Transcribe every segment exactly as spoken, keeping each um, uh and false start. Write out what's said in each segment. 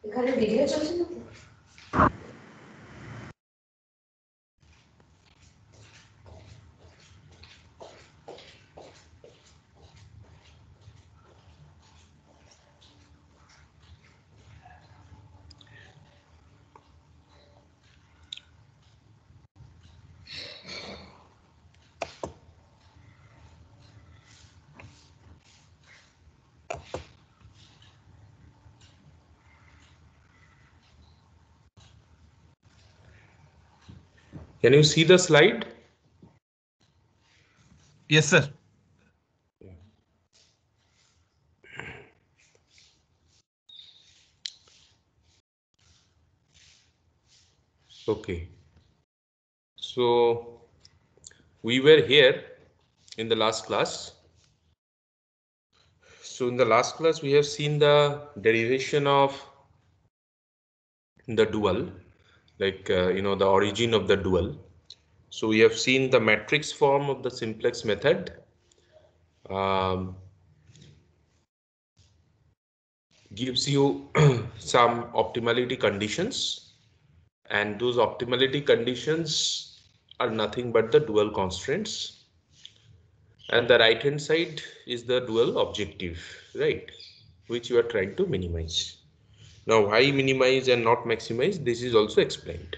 এখানে ভিডিও চলছে না তো? Can you see the slide? Yes, sir. Okay. So we were here in the last class. So in the last class, we have seen the derivation of the dual, like, uh, you know, the origin of the dual. So we have seen the matrix form of the simplex method. Um, gives you some optimality conditions, and those optimality conditions are nothing but the dual constraints, and the right hand side is the dual objective, right, which you are trying to minimize. Now why minimize and not maximize, this is also explained.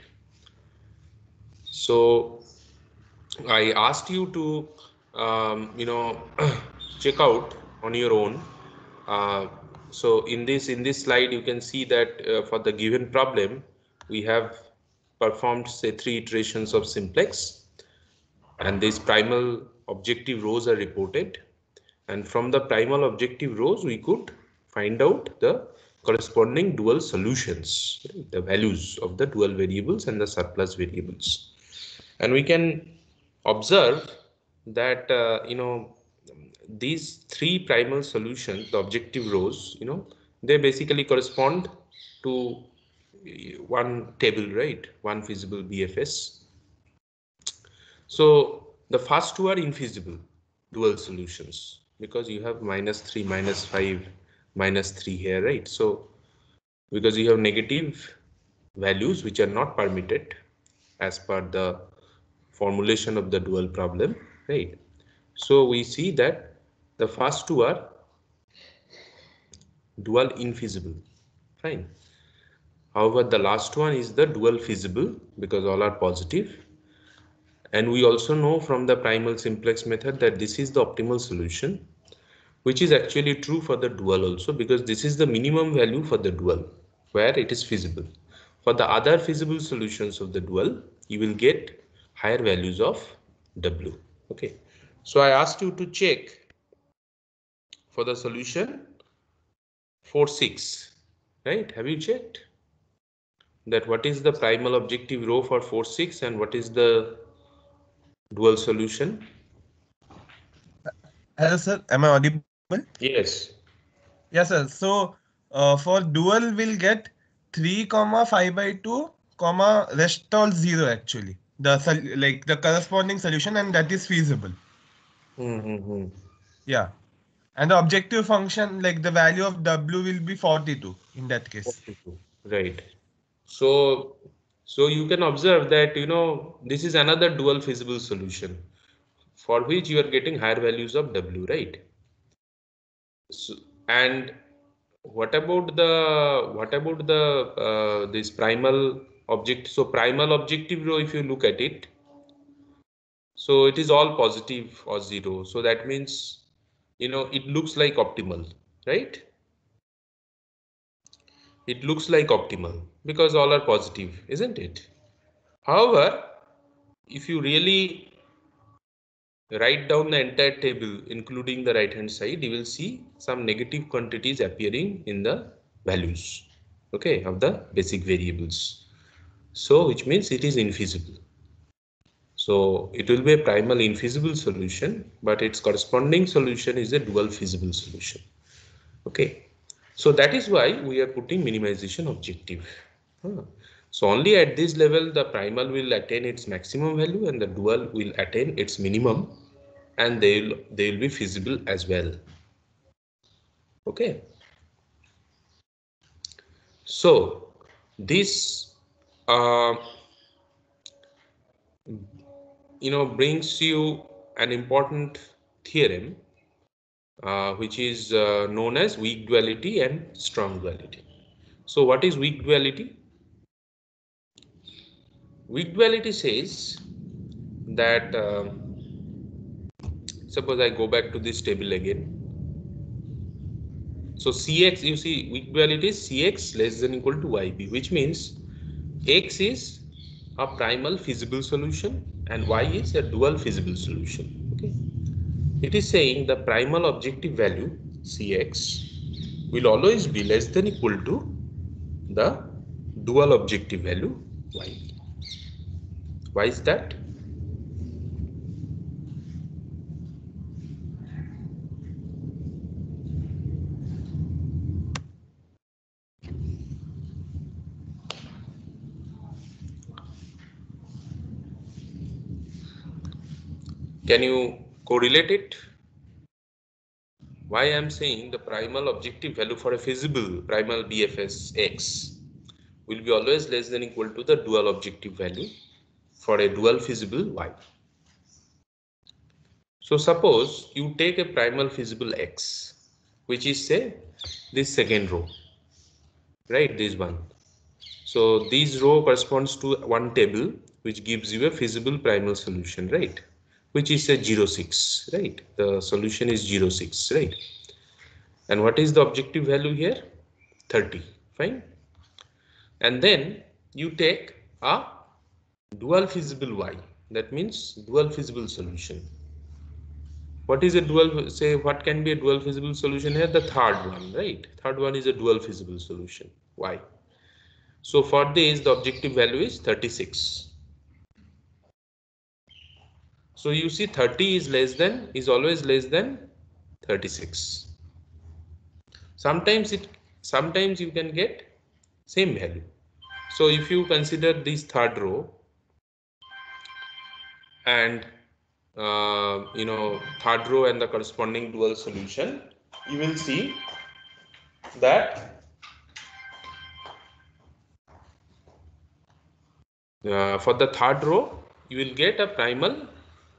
So I asked you to um, you know check out on your own. uh, so in this in this slide you can see that uh, for the given problem we have performed, say, three iterations of simplex, and these primal objective rows are reported, and from the primal objective rows we could find out the corresponding dual solutions, right? The values of the dual variables and the surplus variables. And we can observe that uh, you know these three primal solutions, the objective rows, you know they basically correspond to one table, right, one feasible B F S. So the first two are infeasible dual solutions because you have minus three, minus five, minus three here, right? So because you have negative values which are not permitted as per the formulation of the dual problem, right? So we see that the first two are dual infeasible, fine. However, the last one is the dual feasible because all are positive. And we also know from the primal simplex method that this is the optimal solution, which is actually true for the dual also, because this is the minimum value for the dual where it is feasible. For the other feasible solutions of the dual, you will get higher values of W. Okay. So I asked you to check for the solution four six, right? Have you checked that what is the primal objective row for four six and what is the dual solution? Hello, sir. Am I audible? Yes. Yes, sir. So uh, for dual, we'll get three comma five by two comma rest all zero actually. The sol- like the corresponding solution, and that is feasible. Mm-hmm. Yeah. And the objective function, like the value of W will be forty-two in that case. forty-two. Right. So, so you can observe that, you know, this is another dual feasible solution for which you are getting higher values of W, right? So, and what about the, what about the, uh, this primal object? So primal objective row, if you look at it, so it is all positive or zero. So that means, you know, it looks like optimal, right? It looks like optimal because all are positive, isn't it? However, if you really write down the entire table, including the right hand side, you will see some negative quantities appearing in the values, okay, of the basic variables. So, which means it is infeasible. So, it will be a primal infeasible solution, but its corresponding solution is a dual feasible solution. Okay. So that is why we are putting minimization objective. Huh. So only at this level the primal will attain its maximum value and the dual will attain its minimum, and they will they will be feasible as well. Okay. So this uh, you know brings you an important theorem uh, which is uh, known as weak duality and strong duality. So what is weak duality? Weak duality says that uh, suppose I go back to this table again. So Cx, you see, weak duality is Cx less than equal to Yb, which means X is a primal feasible solution and Y is a dual feasible solution. Okay. It is saying the primal objective value Cx will always be less than equal to the dual objective value Yb. Why is that? Can you correlate it? Why I am saying the primal objective value for a feasible primal B F S X will be always less than equal to the dual objective value for a dual feasible Y. So suppose you take a primal feasible X, which is say this second row, right? This one. So this row corresponds to one table which gives you a feasible primal solution, right? Which is a zero six, right? The solution is zero six, right? And what is the objective value here? thirty, fine. And then you take a dual feasible Y, that means dual feasible solution. What is a dual, say what can be a dual feasible solution here? The third one, right? Third one is a dual feasible solution, Y. So for this, the objective value is thirty-six. So you see thirty is less than, is always less than thirty-six. Sometimes it, sometimes you can get same value. So if you consider this third row and uh, you know third row and the corresponding dual solution, you will see that uh, for the third row you will get a primal,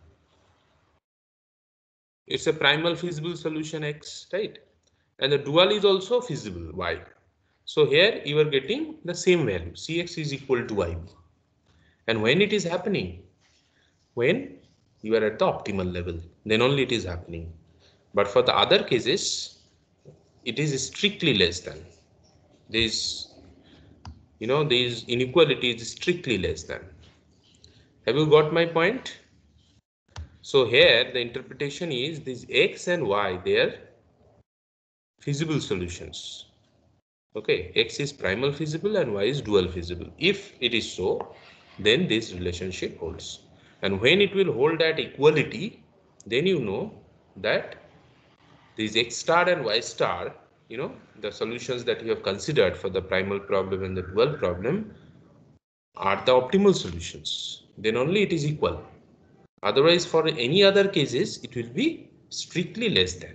it's a primal feasible solution X, right? And the dual is also feasible Y. So here you are getting the same value, Cx is equal to Yb. And when it is happening, when you are at the optimal level, then only it is happening. But for the other cases, it is strictly less than. This, you know, this inequality is strictly less than. Have you got my point? So here the interpretation is these X and Y, they are feasible solutions. Okay, X is primal feasible and Y is dual feasible. If it is so, then this relationship holds. And when it will hold at equality, then you know that these X star and Y star, you know, the solutions that you have considered for the primal problem and the dual problem are the optimal solutions. Then only it is equal. Otherwise, for any other cases, it will be strictly less than.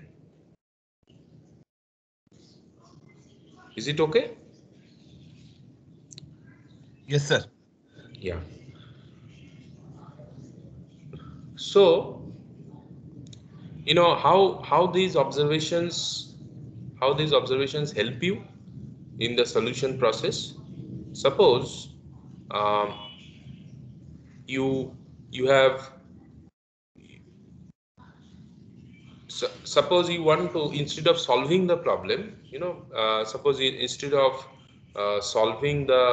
Is it okay? Yes, sir. Yeah. So, you know how how these observations how these observations help you in the solution process. Suppose um, you you have su suppose you want to, instead of solving the problem, you know uh, suppose you, instead of uh, solving the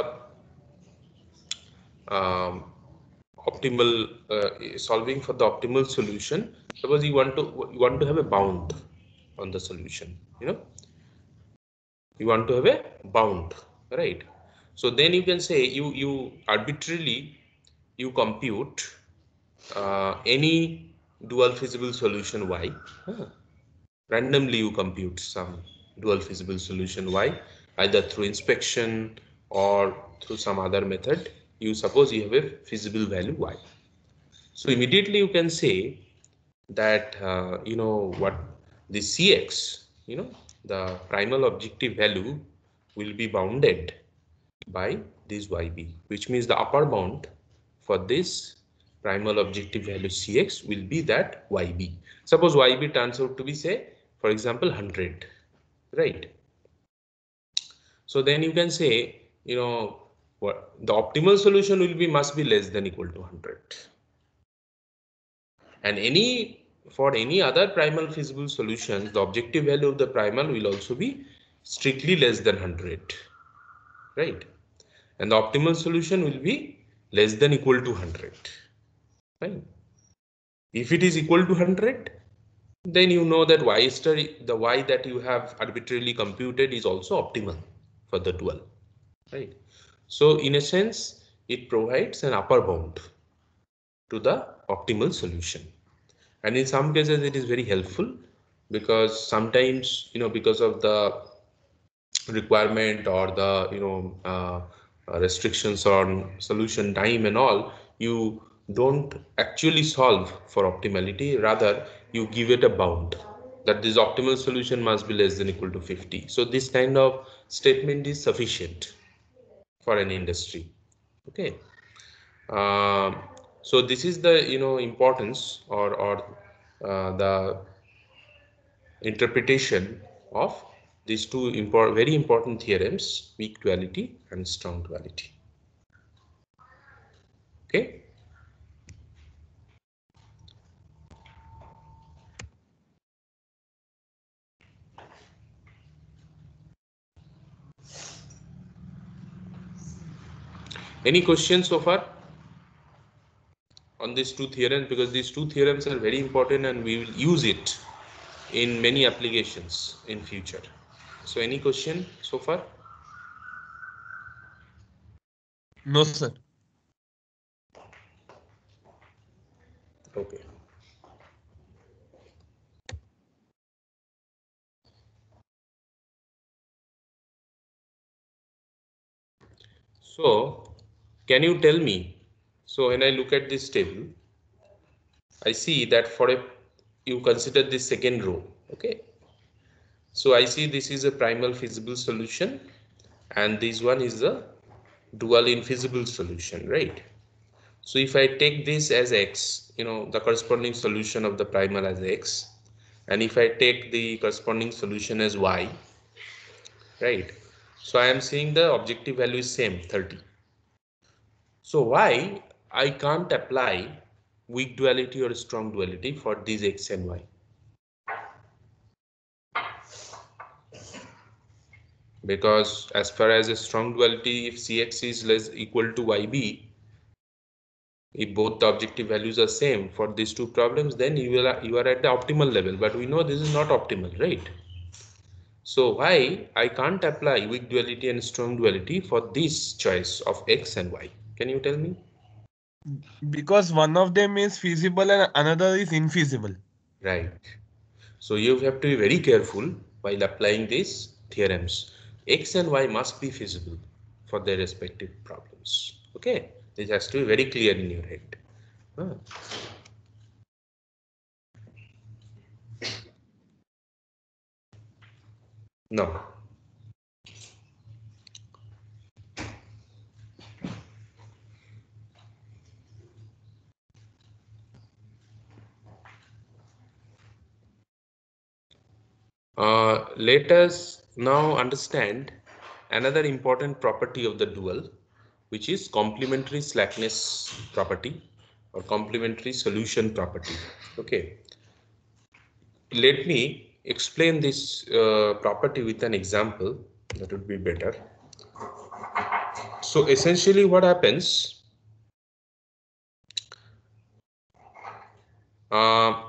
um, optimal uh, solving for the optimal solution, suppose you want to you want to have a bound on the solution, you know you want to have a bound, right? So then you can say you you arbitrarily you compute uh, any dual feasible solution Y. Huh. Randomly you compute some dual feasible solution Y, either through inspection or through some other method. You suppose you have a feasible value Y. So immediately you can say that uh, you know what the Cx, you know the primal objective value will be bounded by this yb, which means the upper bound for this primal objective value cx will be that yb. Suppose yb turns out to be, say, for example, one hundred, right? So then you can say, you know, what the optimal solution will be must be less than equal to one hundred. And any for any other primal feasible solutions, the objective value of the primal will also be strictly less than one hundred, right? And the optimal solution will be less than equal to one hundred, right? If it is equal to one hundred, then you know that y star, the y that you have arbitrarily computed, is also optimal for the dual, right? So in a sense, it provides an upper bound to the optimal solution. And in some cases it is very helpful, because sometimes, you know, because of the requirement or the, you know, uh, restrictions on solution time and all, you don't actually solve for optimality, rather you give it a bound that this optimal solution must be less than equal to fifty. So this kind of statement is sufficient for an industry. Okay. Um, so this is the, you know, importance or or uh, the interpretation of these two important, very important theorems, weak duality and strong duality. Okay. Any questions so far on these two theorems? Because these two theorems are very important and we will use it in many applications in future. So any question so far? No, sir. Okay. So can you tell me, so when I look at this table, I see that for a, you consider this second row, okay? So I see this is a primal feasible solution and this one is the dual infeasible solution, right? So if I take this as x, you know, the corresponding solution of the primal as x, and if I take the corresponding solution as y, right? So I am seeing the objective value is same, thirty. So why I can't apply weak duality or strong duality for these x and y? Because as far as a strong duality, if cx is less equal to yb, if both the objective values are same for these two problems, then you are you are at the optimal level. But we know this is not optimal, right? So why I can't apply weak duality and strong duality for this choice of x and y? Can you tell me? Because one of them is feasible and another is infeasible. Right. So you have to be very careful while applying these theorems. X and y must be feasible for their respective problems. Okay, this has to be very clear in your head. Huh. No. Uh, let us now understand another important property of the dual, which is complementary slackness property or complementary solution property. Okay, let me explain this uh, property with an example. That would be better. So essentially what happens, uh,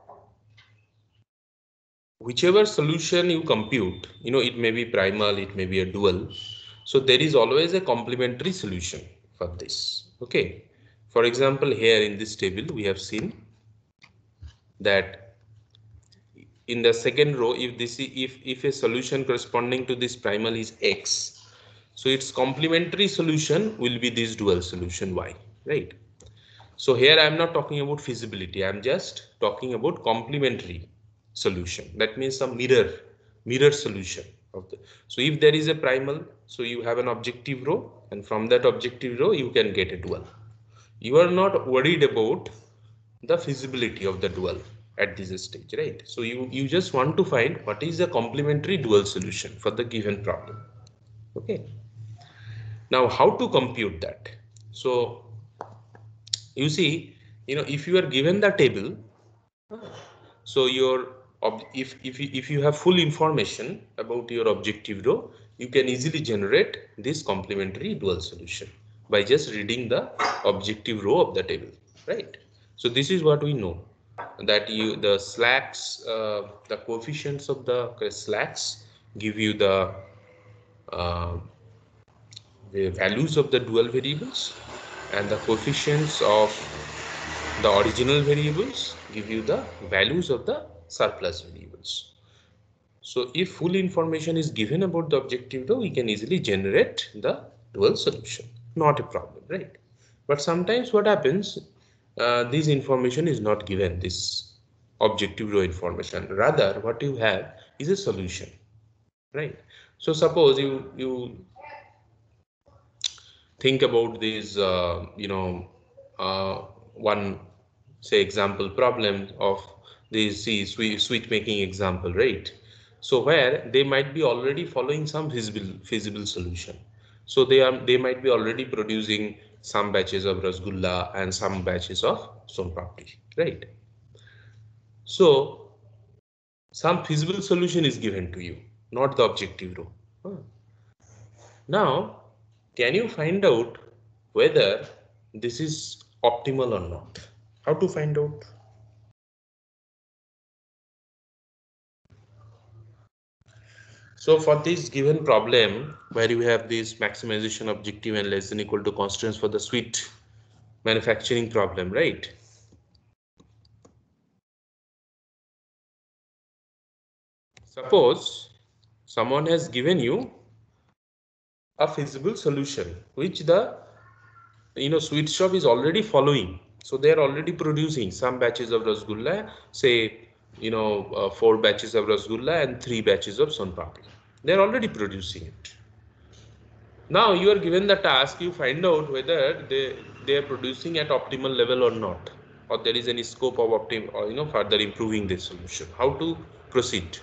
whichever solution you compute, you know, it may be primal, it may be a dual. So there is always a complementary solution for this. Okay. For example, here in this table, we have seen that in the second row, if this if if a solution corresponding to this primal is x, so its complementary solution will be this dual solution y, right? So here I am not talking about feasibility. I am just talking about complementary solution. That means some mirror mirror solution. of the. So if there is a primal, so you have an objective row, and from that objective row you can get a dual. You are not worried about the feasibility of the dual at this stage, right? So you you just want to find what is the complementary dual solution for the given problem. Okay, now how to compute that? So you see, you know, if you are given the table, so your if if you, if you have full information about your objective row, you can easily generate this complementary dual solution by just reading the objective row of the table, right? So this is what we know, that you the slacks, uh, the coefficients of the slacks give you the uh, the values of the dual variables, and the coefficients of the original variables give you the values of the surplus variables. So if full information is given about the objective row, we can easily generate the dual solution. Not a problem, right? But sometimes what happens, uh, this information is not given, this objective row information. Rather, what you have is a solution, right? So suppose you, you think about these, uh, you know, uh, one, say, example problem of this switch making example, right? So where they might be already following some feasible feasible solution. So they are they might be already producing some batches of rasgulla and some batches of son papdi, right? So some feasible solution is given to you, not the objective row. Huh. Now, can you find out whether this is optimal or not? How to find out? So for this given problem, where you have this maximization objective and less than equal to constraints for the sweet manufacturing problem, right? Suppose someone has given you a feasible solution, which the you know sweet shop is already following. So they are already producing some batches of rasgulla, say, you know, uh, four batches of rasgulla and three batches of son papdi. They are already producing it. Now you are given the task, you find out whether they they are producing at optimal level or not, or there is any scope of optim or you know further improving this solution. How to proceed?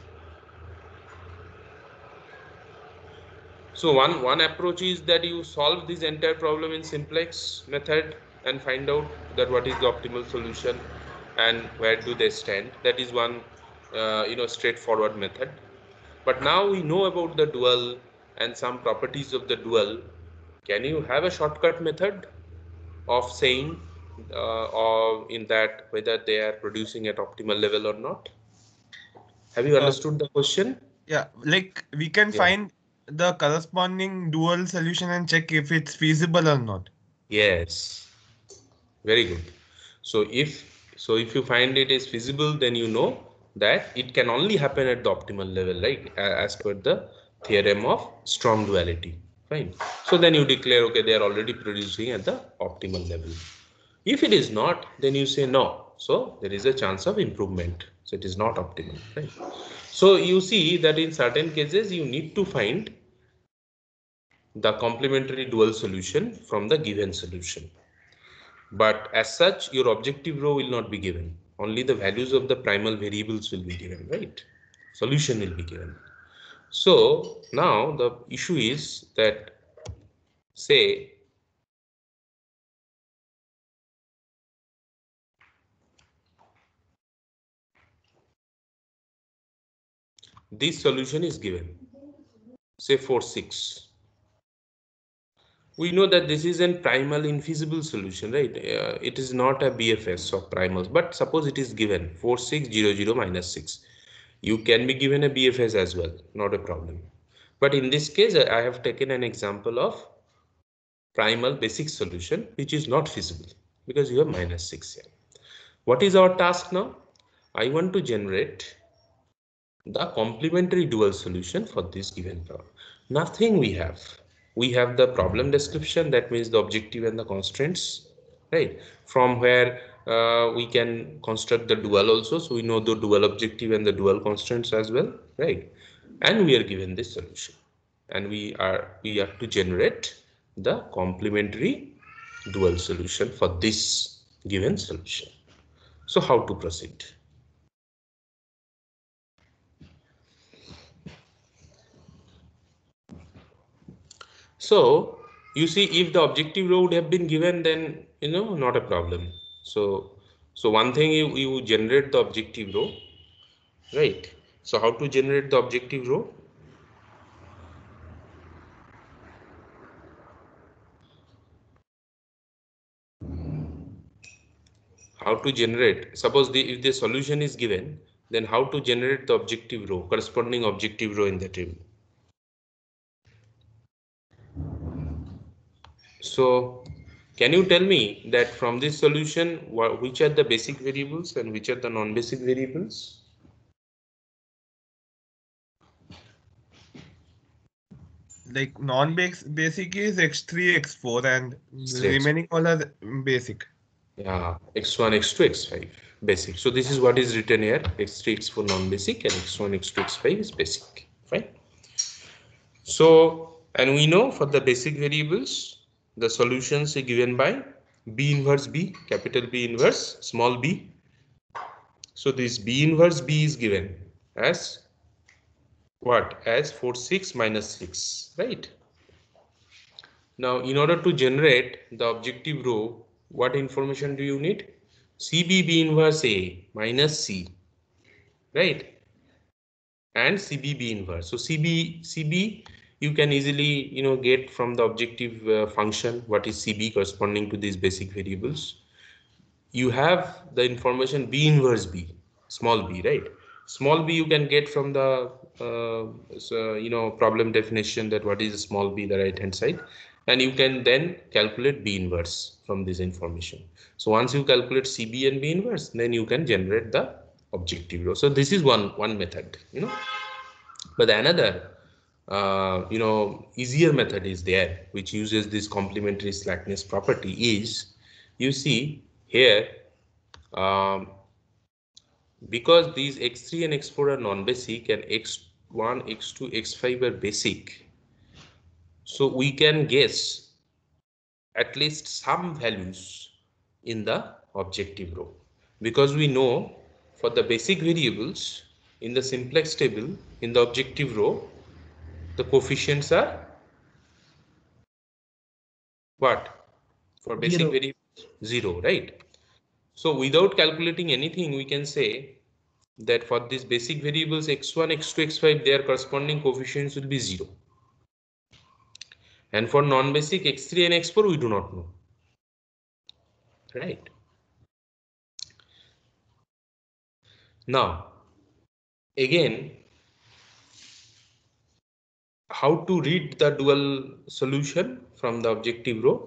So one one approach is that you solve this entire problem in simplex method and find out that what is the optimal solution and where do they stand. That is one uh, you know straightforward method. But now we know about the dual and some properties of the dual. Can you have a shortcut method of saying uh, or in that whether they are producing at optimal level or not? Have you Uh, understood the question? yeah, like we can Yeah. find the corresponding dual solution and check if it's feasible or not. Yes. Very good. So if so if you find it is feasible, then you know that it can only happen at the optimal level, right? As per the theorem of strong duality. Fine. So then you declare, okay, they are already producing at the optimal level. If it is not, then you say no. So there is a chance of improvement. So it is not optimal, right? So you see that in certain cases you need to find the complementary dual solution from the given solution. But as such, your objective row will not be given. Only the values of the primal variables will be given, right? Solution will be given. So now the issue is that, say, this solution is given, say four six. We know that this is a primal infeasible solution, right? Uh, it is not a B F S of primals, but suppose it is given four six zero zero minus six. You can be given a B F S as well, not a problem. But in this case, I have taken an example of primal basic solution, which is not feasible because you have minus six here. What is our task now? I want to generate the complementary dual solution for this given problem. Nothing we have. We have the problem description, that means the objective and the constraints, right? From where uh, we can construct the dual also. So we know the dual objective and the dual constraints as well, right? and we are given this solution, and we are we have to generate the complementary dual solution for this given solution. So how to proceed? So you see, if the objective row would have been given, then you know not a problem. So so one thing, you, you generate the objective row, right? So how to generate the objective row? How to generate, suppose the if the solution is given, then how to generate the objective row, corresponding objective row in the table? So can you tell me that from this solution, which are the basic variables and which are the non-basic variables? Like non-basic is x three, x four, and remaining all are basic. Yeah, x one, x two, x five, basic. So this is what is written here: x three, x four non-basic, and x one, x two, x five is basic. Fine. So, and we know for the basic variables, the solutions are given by B inverse B, capital B inverse small b. So this B inverse B is given as what? As four, six minus six, right? Now, in order to generate the objective row, what information do you need? C B B inverse A minus C, right? And C B B inverse. So C B C B you can easily you know get from the objective uh, function what is C B corresponding to these basic variables. You have the information B inverse B, small b, right? Small b you can get from the uh, so, you know problem definition, that what is small b, the right hand side, and you can then calculate B inverse from this information. So once you calculate C B and B inverse, then you can generate the objective row. So this is one one method, you know. But another uh, you know easier method is there, which uses this complementary slackness property. Is, you see here, um, because these x three and x four are non-basic and x one, x two, x five are basic, so we can guess at least some values in the objective row, because we know for the basic variables in the simplex table in the objective row, the coefficients are what? For basic Zero. variables, zero, right? So without calculating anything, we can say that for these basic variables x one, x two, x five, their corresponding coefficients will be zero. And for non-basic x three and x four, we do not know, right? Now, again, how to read the dual solution from the objective row?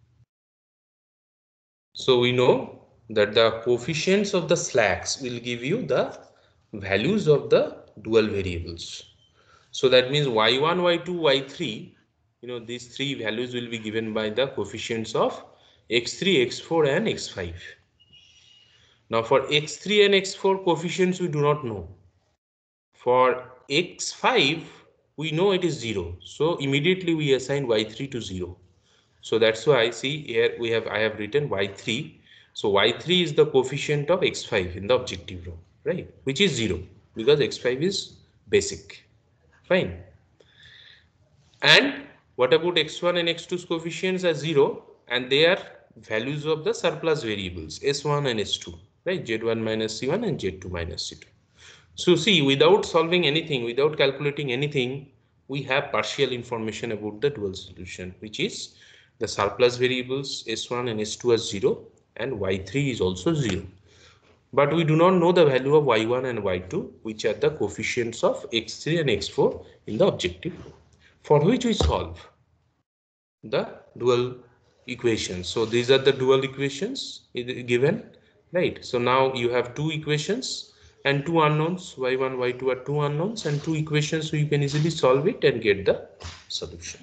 So we know that the coefficients of the slacks will give you the values of the dual variables. So that means y one, y two, y three, you know, these three values will be given by the coefficients of x three, x four and x five. Now for x three and x four coefficients we do not know. For x five we know it is zero. So immediately we assign y three to zero. So that's why I see here we have I have written y three. So y three is the coefficient of x five in the objective row, right? Which is zero because x five is basic. Fine. And what about x one and x two's coefficients are zero, and they are values of the surplus variables s one and s two, right? z one minus c one and z two minus c two. So see, without solving anything, without calculating anything, we have partial information about the dual solution, which is the surplus variables s one and s two are zero and y three is also zero. But we do not know the value of y one and y two, which are the coefficients of x three and x four in the objective, for which we solve the dual equations. So these are the dual equations given, right? So now you have two equations and two unknowns, y one, y two are two unknowns and two equations, so you can easily solve it and get the solution,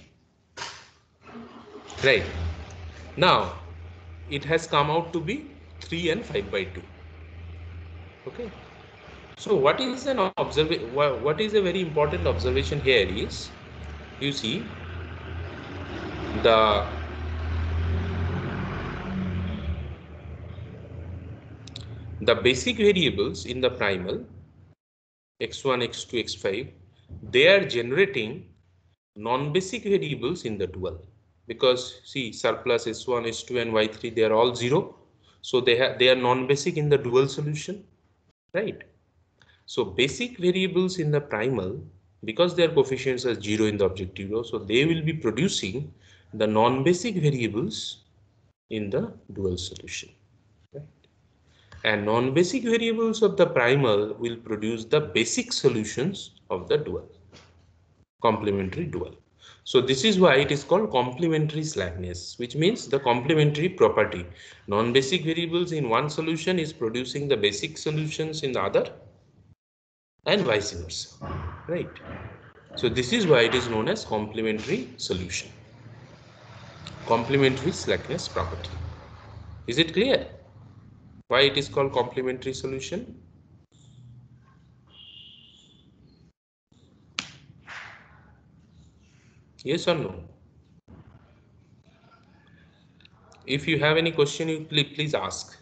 right? Now it has come out to be three and five by two. Okay, So what is an observation? What is a very important observation here is, you see, the the basic variables in the primal x one, x two, x five, they are generating non-basic variables in the dual, because see, surplus s one, s two and y three, they are all zero, so they have they are non-basic in the dual solution, right? So basic variables in the primal, because their coefficients are zero in the objective row, so they will be producing the non-basic variables in the dual solution, right? And non-basic variables of the primal will produce the basic solutions of the dual, complementary dual. So this is why it is called complementary slackness, which means the complementary property. Non-basic variables in one solution is producing the basic solutions in the other, and vice versa, right? So this is why it is known as complementary solution, complementary slackness property. Is it clear why it is called complementary solution? Yes or no? If you have any question, you please, please ask.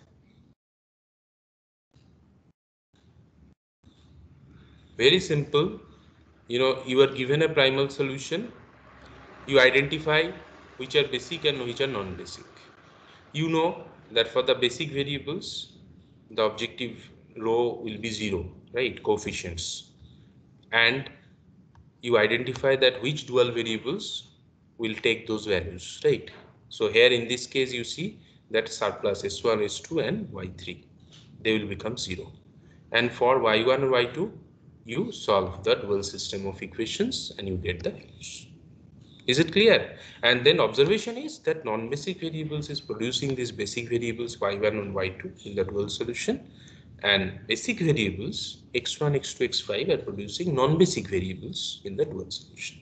Very simple. You know, you are given a primal solution. You identify which are basic and which are non-basic. You know that for the basic variables, the objective row will be zero, right? Coefficients. And you identify that which dual variables will take those values, right? So here in this case, you see that surplus s one, s two and y three, they will become zero. And for y one and y two, you solve the dual system of equations and you get the values. Is it clear? And then observation is that non-basic variables is producing these basic variables y one and y two in the dual solution, and basic variables x one, x two, x five are producing non-basic variables in the dual solution.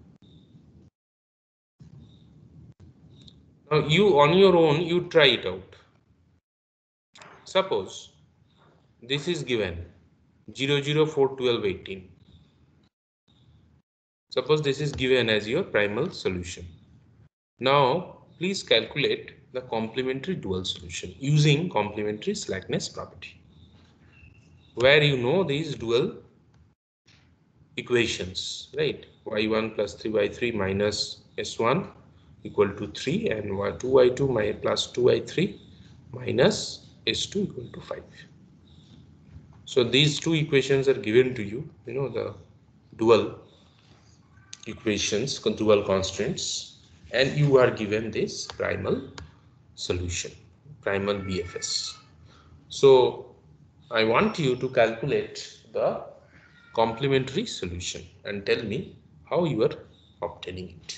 Now you on your own, you try it out. Suppose this is given zero, zero, four, twelve, eighteen. Suppose this is given as your primal solution. Now please calculate the complementary dual solution using complementary slackness property, where you know these dual equations, right? y one plus three y three minus s one equal to three, and y two y two plus two y three minus s two equal to five. So these two equations are given to you, you know, the dual equations, dual constants, and you are given this primal solution, primal B F S. So I want you to calculate the complementary solution and tell me how you are obtaining it.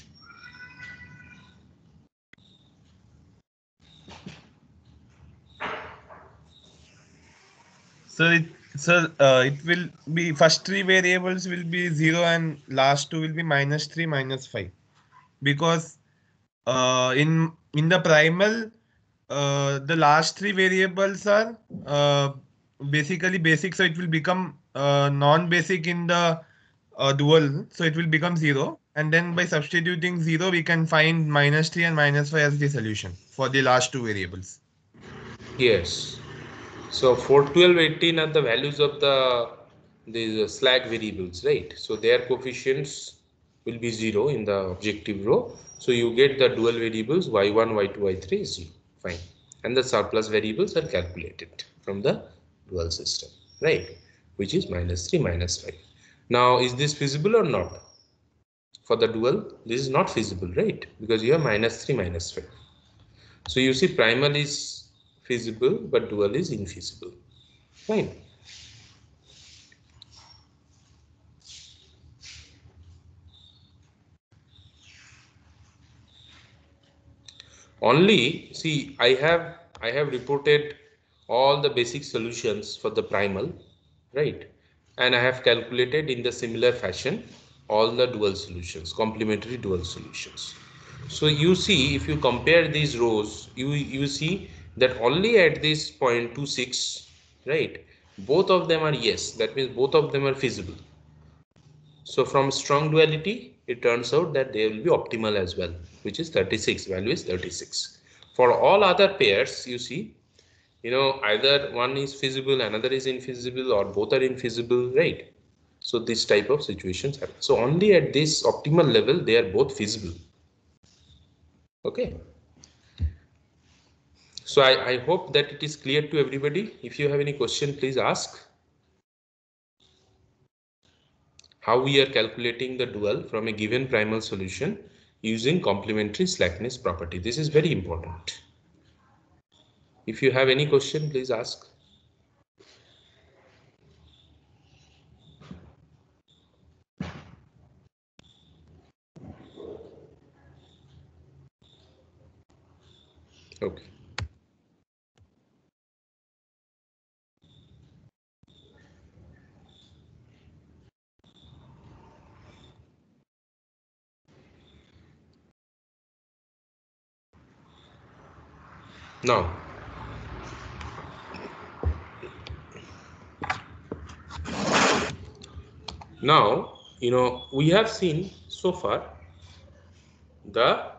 So it so uh, it will be first three variables will be zero and last two will be minus three minus five, because uh, in in the primal uh, the last three variables are uh, basically basic, so it will become uh, non-basic in the uh, dual, so it will become zero, and then by substituting zero we can find minus three and minus five as the solution for the last two variables. Yes. So for twelve, eighteen are the values of the these slack variables, right? So their coefficients will be zero in the objective row. So you get the dual variables y one, y two, y three is zero. Fine. And the surplus variables are calculated from the dual system, right? Which is minus three, minus five. Now, is this feasible or not? For the dual, this is not feasible, right? Because you have minus three, minus five. So you see primal is feasible, but dual is infeasible. Fine. Only, see, I have I have reported all the basic solutions for the primal, right? And I have calculated in the similar fashion all the dual solutions, complementary dual solutions. So you see, if you compare these rows, you you see that only at this point two six, right? both of them are yes, that means both of them are feasible. So from strong duality, it turns out that they will be optimal as well, which is thirty-six, value is thirty-six. For all other pairs, you see, you know, either one is feasible, another is infeasible, or both are infeasible, right? So this type of situations happen. So only at this optimal level, they are both feasible. Okay. So I, I hope that it is clear to everybody. If you have any question, please ask. How we are calculating the dual from a given primal solution using complementary slackness property. This is very important. If you have any question, please ask. Okay. Now, now, you know, we have seen so far the,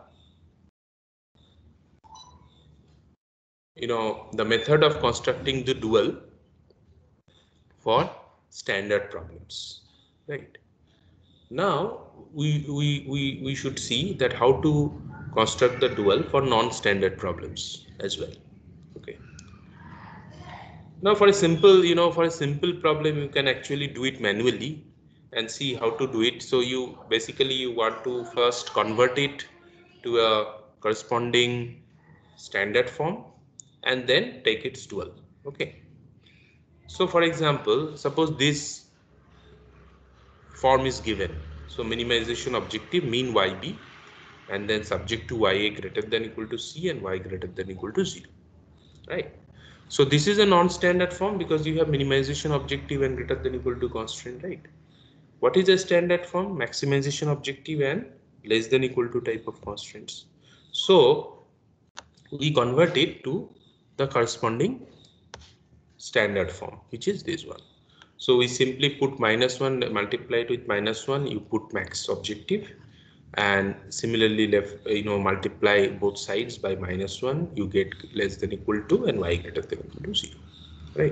you know, the method of constructing the dual for standard problems, right? Now, we, we, we, we should see that how to construct the dual for non-standard problems as well. Okay. Now for a simple, you know, for a simple problem, you can actually do it manually and see how to do it. So you basically you want to first convert it to a corresponding standard form and then take its dual. Okay. So for example, suppose this form is given. So minimization objective mean Y B and then subject to Y A greater than equal to C and Y greater than equal to zero, right? So this is a non-standard form because you have minimization objective and greater than equal to constraint, right? What is a standard form? Maximization objective and less than equal to type of constraints. So we convert it to the corresponding standard form, which is this one. So we simply put minus one, multiply it with minus one, you put max objective, and similarly left, you know, multiply both sides by minus one, you get less than equal to and y greater than equal to zero, right?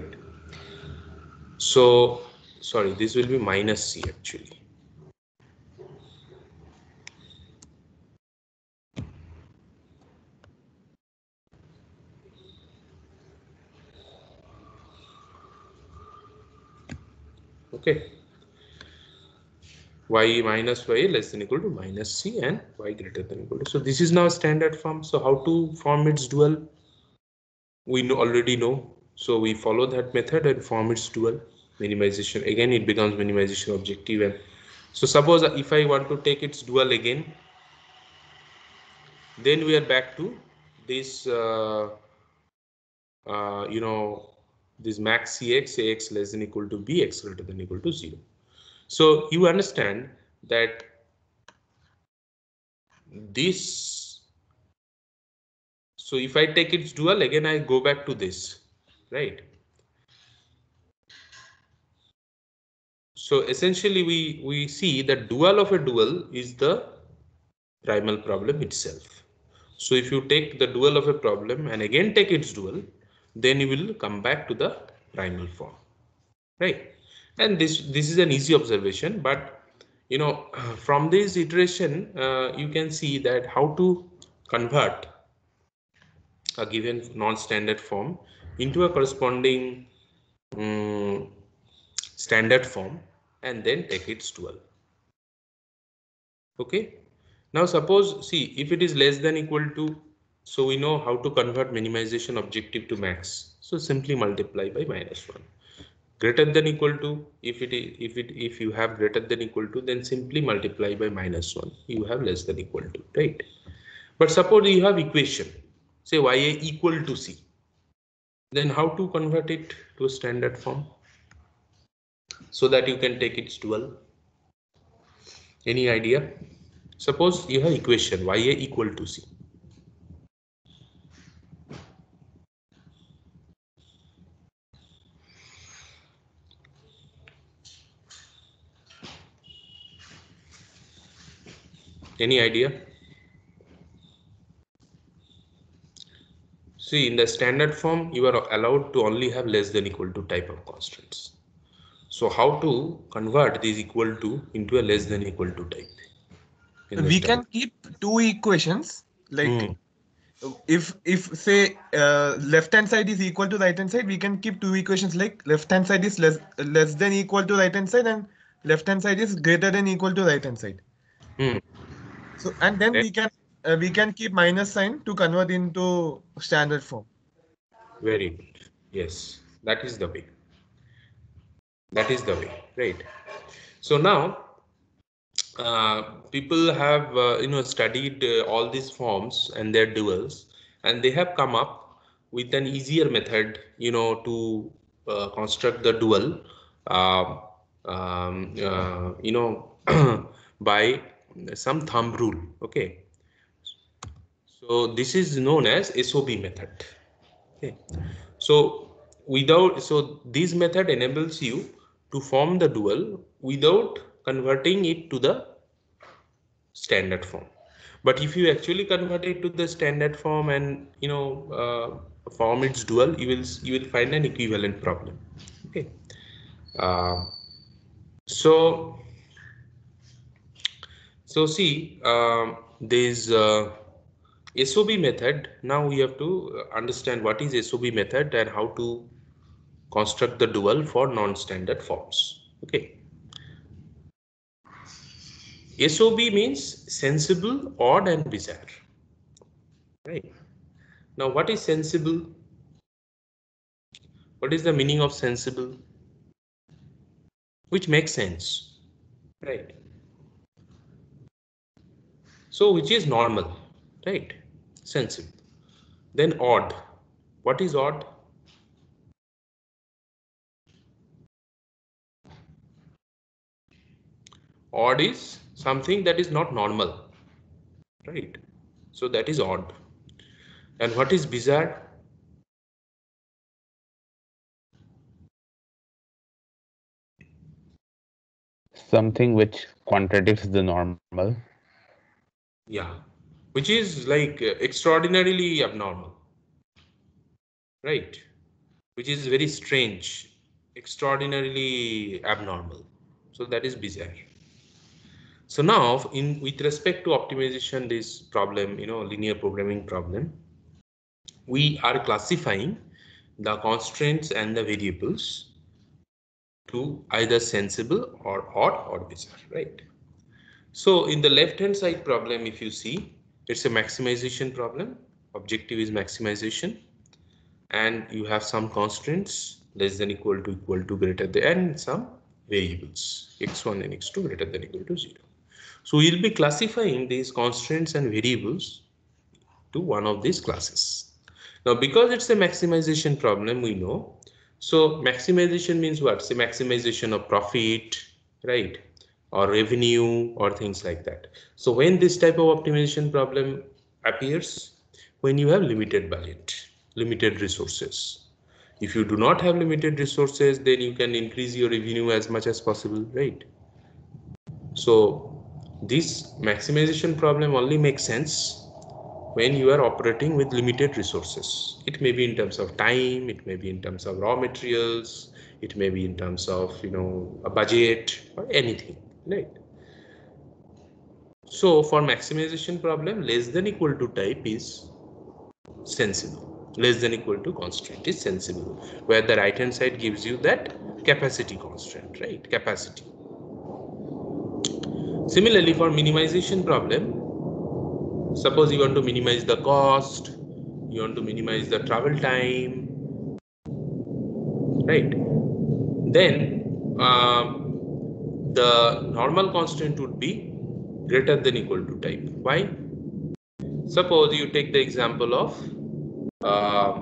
So sorry, this will be minus c actually. Okay, y minus y less than equal to minus c and y greater than equal to. So this is now standard form. So how to form its dual? We know, already know. So we follow that method and form its dual. Minimization, again it becomes minimization objective. And so suppose if I want to take its dual again, then we are back to this uh, uh, you know, this max cx, ax less than equal to b, x greater than equal to zero. So you understand that this, so if I take its dual again, I go back to this, right? So essentially we we see that dual of a dual is the primal problem itself. So if you take the dual of a problem and again take its dual, then you will come back to the primal form, right? And this this is an easy observation, but you know, from this iteration uh, you can see that how to convert a given non-standard form into a corresponding um, standard form and then take its dual. Okay, now suppose, see, if it is less than equal to, so we know how to convert minimization objective to max, so simply multiply by minus one. Greater than equal to, if it is, if it if you have greater than equal to, then simply multiply by minus one, you have less than equal to, right? But suppose you have equation, say y a equal to c, then how to convert it to a standard form so that you can take its dual? Any idea? Suppose you have equation y a equal to c. Any idea? See, in the standard form, you are allowed to only have less than equal to type of constants. So how to convert this equal to into a less than equal to type in the We standard? can keep two equations, like Hmm. if if say uh, left hand side is equal to right hand side, we can keep two equations like left hand side is less less than equal to right hand side and left hand side is greater than equal to right hand side. Hmm. So and then Then we can uh, we can keep minus sign to convert into standard form. very good. Yes, that is the way. That is the way, right? So now uh, people have uh, you know studied uh, all these forms and their duals, and they have come up with an easier method, you know, to uh, construct the dual, uh, um, uh, you know, by some thumb rule. Okay, so this is known as S O B method. Okay, so without so this method enables you to form the dual without converting it to the standard form. But if you actually convert it to the standard form and you know uh, form its dual, you will you will find an equivalent problem. Okay, uh, so so see, um, this uh, S O B method. Now we have to understand what is S O B method and how to construct the dual for non-standard forms. Okay, S O B means sensible, odd, and bizarre. Right. Now, what is sensible? What is the meaning of sensible? Which makes sense, right? So, which is normal, right? Sensible. Then odd. What is odd? Odd is something that is not normal, right? So that is odd. And what is bizarre? Something which contradicts the normal. Yeah, which is like uh, extraordinarily abnormal, right? Which is very strange, extraordinarily abnormal. So that is bizarre. So now, in with respect to optimization, this problem, you know, linear programming problem, we are classifying the constraints and the variables to either sensible or odd or bizarre, right? So in the left-hand side problem, if you see, it's a maximization problem. Objective is maximization, and you have some constraints less than equal to equal to greater than and some variables x one and x two greater than equal to zero. So we'll be classifying these constraints and variables to one of these classes. Now, because it's a maximization problem, we know. So maximization means what? Say maximization of profit, right? Or revenue or things like that. So when this type of optimization problem appears, when you have limited budget, limited resources. If you do not have limited resources, then you can increase your revenue as much as possible, right? So this maximization problem only makes sense when you are operating with limited resources. It may be in terms of time, it may be in terms of raw materials, it may be in terms of, you know, a budget or anything, right? So for maximization problem, less than equal to type is sensible. Less than equal to constraint is sensible, where the right hand side gives you that capacity constraint, right? Capacity. Similarly, for minimization problem, suppose you want to minimize the cost, you want to minimize the travel time, right? Then um, the normal constant would be greater than equal to type. Why? Suppose you take the example of uh,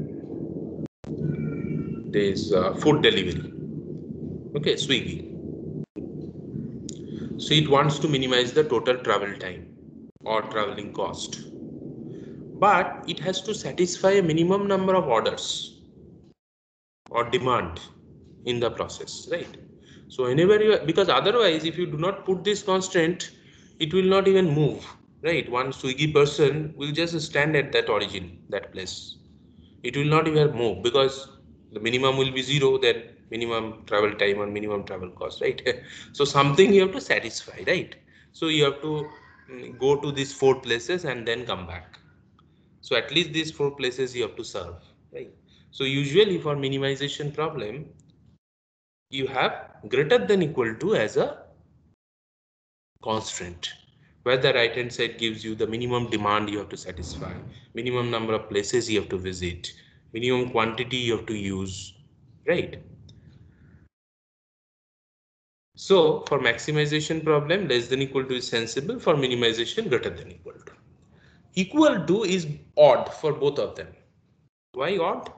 this uh, food delivery. Okay, Swiggy. So it wants to minimize the total travel time or traveling cost, but it has to satisfy a minimum number of orders or demand in the process, right? So whenever you, because otherwise if you do not put this constraint, it will not even move, right? One Swiggy person will just stand at that origin, that place. It will not even move because the minimum will be zero, then minimum travel time or minimum travel cost, right? So something you have to satisfy, right? So you have to mm, go to these four places and then come back. So at least these four places you have to serve, right? So usually for minimization problem, you have greater than equal to as a constraint, where the right hand side gives you the minimum demand you have to satisfy, minimum number of places you have to visit, minimum quantity you have to use, right? So for maximization problem, less than equal to is sensible. For minimization, greater than equal to. Equal to is odd for both of them. Why odd?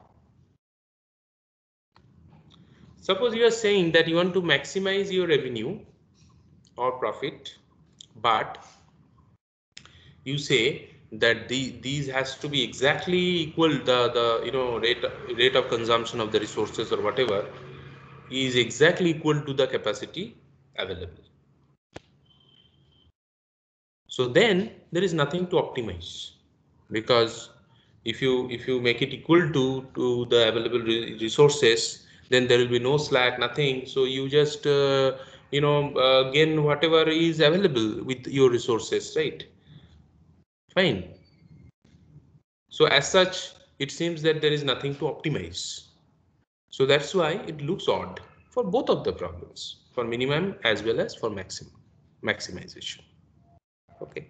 Suppose you are saying that you want to maximize your revenue or profit, but you say that the these has to be exactly equal, the the you know rate rate of consumption of the resources or whatever is exactly equal to the capacity available. So then there is nothing to optimize, because if you if you make it equal to to the available re resources, then there will be no slack, nothing. So you just uh, you know uh, gain whatever is available with your resources, right? Fine. So as such, it seems that there is nothing to optimize. So that's why it looks odd for both of the problems, for minimum as well as for maximum maximization. Okay.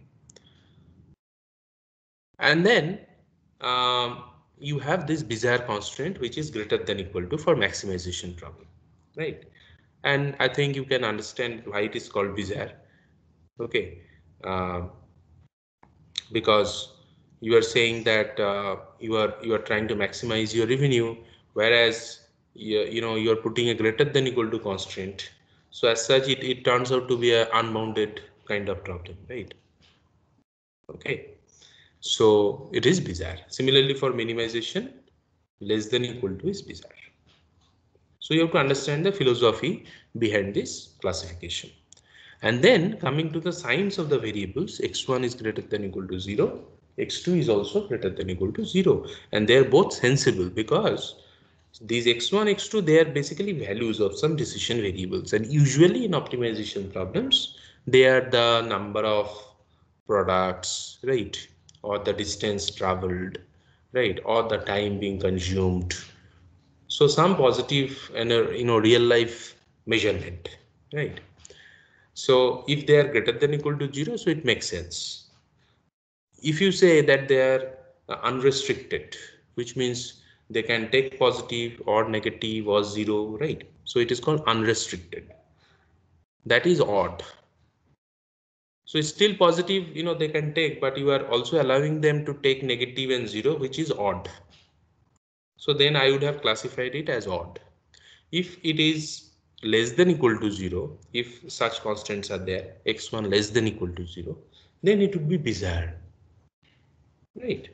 And then um, you have this bizarre constraint which is greater than equal to for maximization problem, right? And I think you can understand why it is called bizarre. Okay. Uh, because you are saying that uh, you are you are trying to maximize your revenue, whereas you, you know you are putting a greater than equal to constraint. So as such, it, it turns out to be an unbounded kind of problem, right? Okay, so it is bizarre. Similarly, for minimization, less than equal to is bizarre. So you have to understand the philosophy behind this classification. And then coming to the signs of the variables, x one is greater than equal to zero, x two is also greater than equal to zero, and they are both sensible because these x one, x two, they are basically values of some decision variables, and usually in optimization problems, they are the number of products, right, or the distance traveled, right, or the time being consumed. So some positive and you know real life measurement, right? So if they are greater than equal to zero, so it makes sense. If you say that they are unrestricted, which means they can take positive or negative or zero, right? So it is called unrestricted. That is odd. So it's still positive, you know, they can take, but you are also allowing them to take negative and zero, which is odd. So then I would have classified it as odd. If it is less than equal to zero, if such constants are there, x one less than equal to zero, then it would be bizarre, right?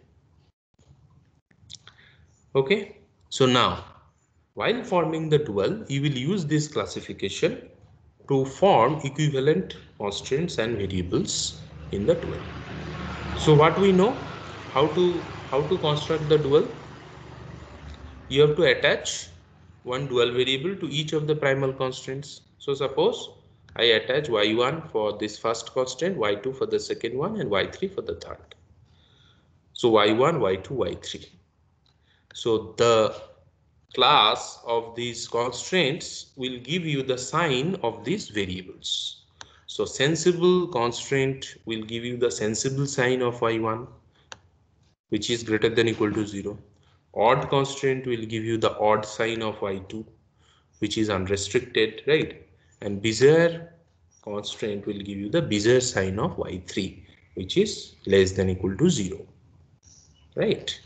Okay, so now while forming the dual, you will use this classification to form equivalent constants and variables in the dual. So what we know, how to how to construct the dual? You have to attach one dual variable to each of the primal constants. So suppose I attach y one for this first constant, y two for the second one, and y three for the third. So y one, y two, y three. So the class of these constraints will give you the sign of these variables. So sensible constraint will give you the sensible sign of y one, which is greater than equal to zero. Odd constraint will give you the odd sign of y two, which is unrestricted, right? And bizarre constraint will give you the bizarre sign of y three, which is less than equal to zero, right?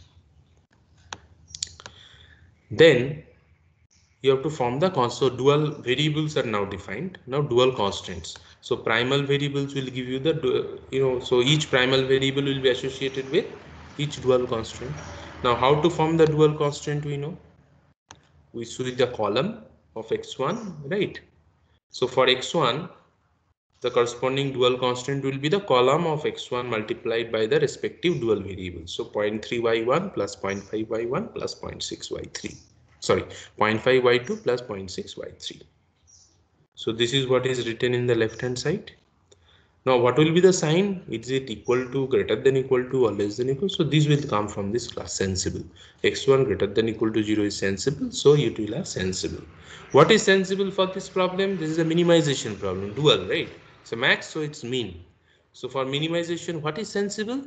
Then you have to form the constant. So dual variables are now defined. Now dual constants. So primal variables will give you the, you know, so each primal variable will be associated with each dual constant. Now how to form the dual constant we know. We switch the column of x one, right? So for x one, the corresponding dual constant will be the column of x one multiplied by the respective dual variables. So zero point three y one plus zero point five y one plus zero point six y three. Sorry, zero point five y two plus zero point six y three. So this is what is written in the left hand side. Now what will be the sign? Is it equal to, greater than equal to, or less than equal? So this will come from this class sensible. x one greater than equal to zero is sensible, so it will have sensible. What is sensible for this problem? This is a minimization problem, dual, right? So max, so it's mean. So for minimization, what is sensible?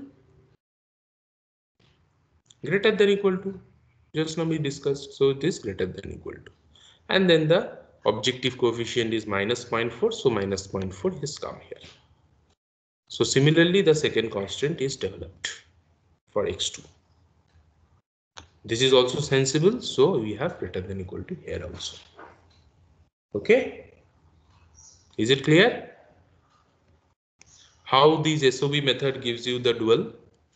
Greater than equal to, just now we discussed, so it is greater than equal to. And then the objective coefficient is minus zero point four, so minus zero point four has come here. So similarly, the second constant is developed for x two. This is also sensible, so we have greater than equal to here also. Okay, is it clear? How this S O B method gives you the dual?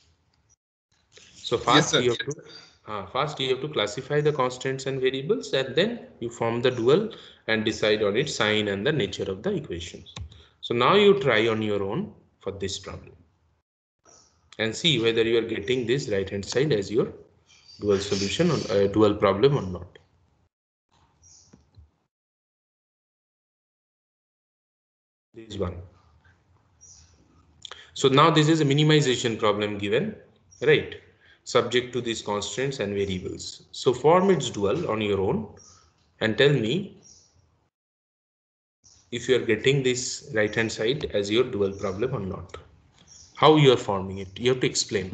So first Yes, you have to uh, first you have to classify the constants and variables, and then you form the dual and decide on its sign and the nature of the equations. So now you try on your own for this problem and see whether you are getting this right hand side as your dual solution or uh, dual problem or not. This one. So now this is a minimization problem given, right? Subject to these constants and variables. So form its dual on your own and tell me if you are getting this right hand side as your dual problem or not. How you are forming it, you have to explain.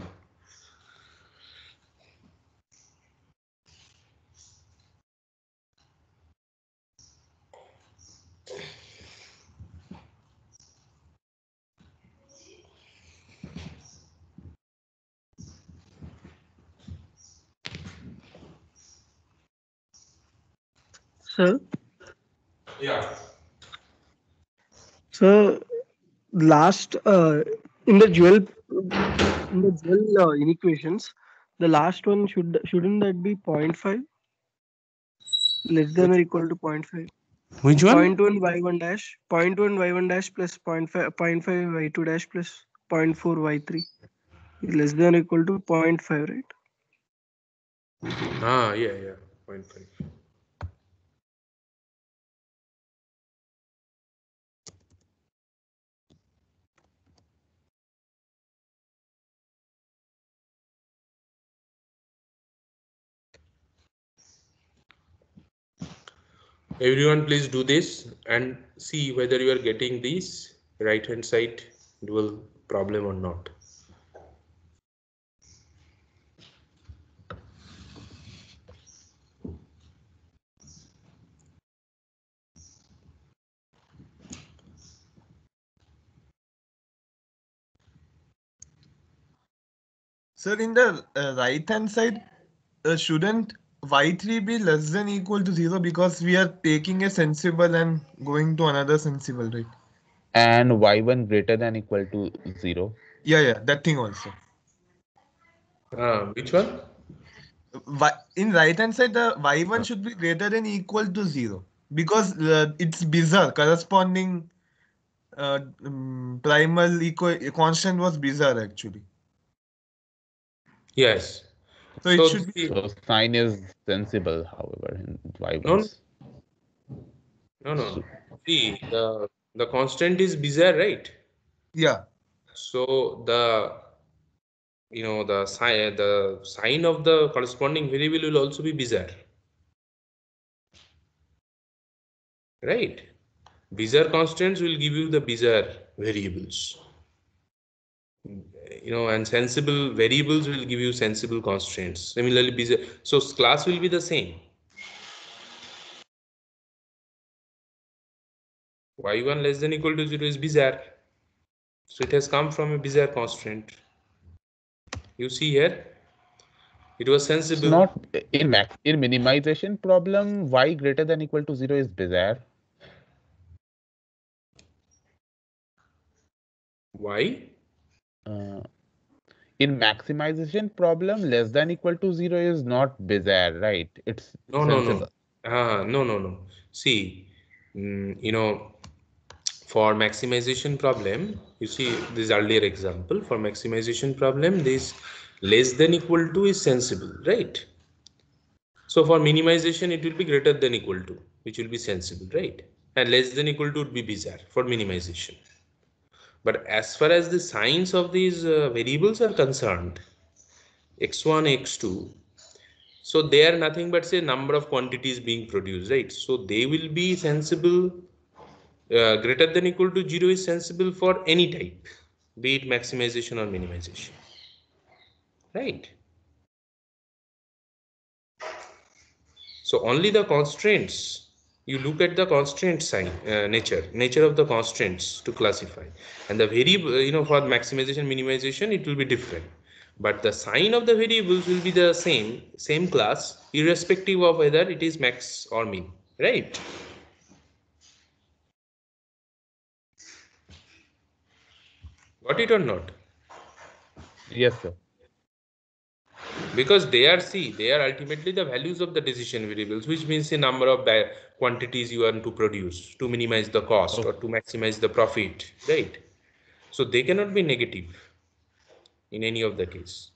Sir, Yeah. so last uh, in the dual in the dual uh, inequations, the last one should shouldn't that be zero point five less than or equal to zero point five? Which zero one? point one y one dash, zero point one y one dash plus zero point five, zero point five y two dash plus zero point four y three is less than or equal to zero point five, right? Ah, yeah, yeah, zero point five. Everyone please do this and see whether you are getting this right hand side dual problem or not. Sir, in the uh, right hand side, uh, shouldn't y three be less than equal to zero because we are taking a sensible and going to another sensible, right? And y one greater than equal to zero. Yeah, yeah, that thing also. Ah, which one? Y, in right hand side, the y one should be greater than equal to zero because uh, it's bizarre. Corresponding uh, um, primal equal constant was bizarre actually. Yes. So, it So should be. So sign is sensible, however, in y No, one's. no, no. See, the the constant is bizarre, right? Yeah. So the you know the sign the sign of the corresponding variable will also be bizarre, right? Bizarre constants will give you the bizarre variables, you know, and sensible variables will give you sensible constraints. Similarly, bizarre. So class will be the same. y one less than equal to zero is bizarre, so it has come from a bizarre constraint. You see here, it was It's sensible. not in max in minimization problem. Y greater than equal to zero is bizarre. Why? Uh, in maximization problem, less than equal to zero is not bizarre, right? It's No, no, no. sensible. Ah, no, no, no. See, mm, you know, for maximization problem, you see this earlier example, for maximization problem, this less than equal to is sensible, right? So for minimization, it will be greater than equal to, which will be sensible, right? And less than equal to would be bizarre for minimization. But as far as the signs of these uh, variables are concerned, x one, x two, so they are nothing but say number of quantities being produced, right? So they will be sensible, uh, greater than equal to zero is sensible for any type, be it maximization or minimization, right? So only the constraints, you look at the constraint sign, uh, nature, nature of the constraints to classify, and the variable, you know, for maximization, minimization, it will be different. But the sign of the variables will be the same, same class, irrespective of whether it is max or min, right? Got it or not? Yes, sir. Because they are, see, they are ultimately the values of the decision variables, which means the number of quantities you want to produce to minimize the cost Oh. or to maximize the profit, right? So they cannot be negative in any of the case.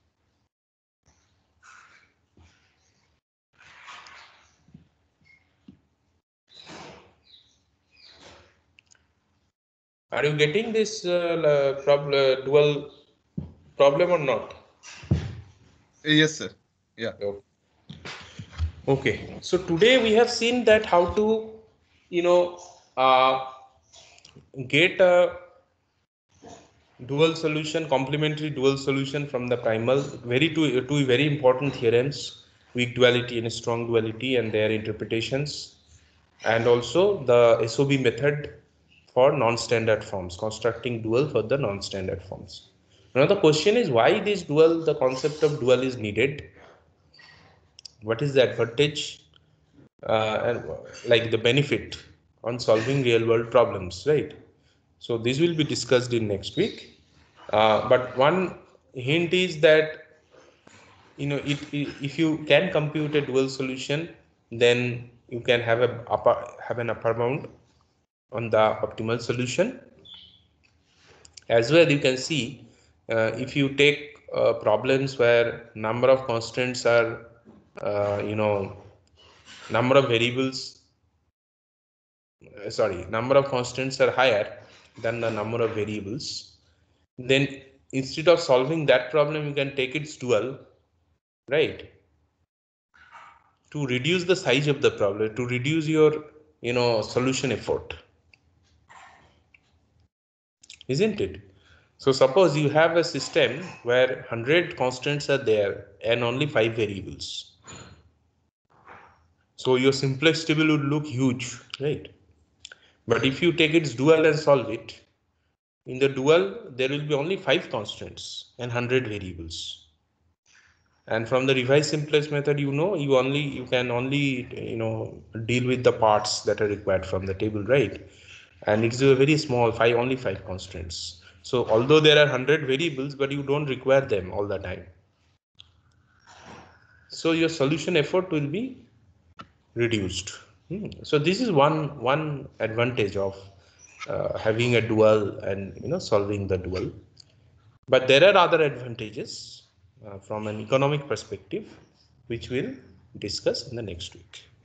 Are you getting this uh, problem, dual problem or not? Yes, sir. Yeah. Okay. Okay. So today we have seen that how to, you know, uh, get a dual solution, complementary dual solution from the primal. Very two, two very important theorems, weak duality and strong duality and their interpretations, and also the S O B method for non-standard forms, constructing dual for the non-standard forms. Now the question is why this dual, the concept of dual is needed. What is the advantage uh, and like the benefit on solving real world problems, right? So this will be discussed in next week. Uh, but one hint is that, you know, it, it, if you can compute a dual solution, then you can have a upper, have an upper bound on the optimal solution. As well, you can see uh, if you take uh, problems where number of constants are, uh, you know, number of variables, uh, sorry, number of constants are higher than the number of variables, then instead of solving that problem, you can take its dual, right? To reduce the size of the problem, to reduce your, you know, solution effort, isn't it? So suppose you have a system where one hundred constants are there and only five variables. So your simplest table would look huge, right? But if you take its dual and solve it, in the dual, there will be only five constants and one hundred variables. And from the revised simplest method, you know, you only, you can only, you know, deal with the parts that are required from the table, right? And it's a very small, five, only five constants. So although there are one hundred variables, but you don't require them all the time. So your solution effort will be reduced. Hmm. So this is one one advantage of uh, having a dual and, you know, solving the dual. But there are other advantages uh, from an economic perspective, which we'll discuss in the next week.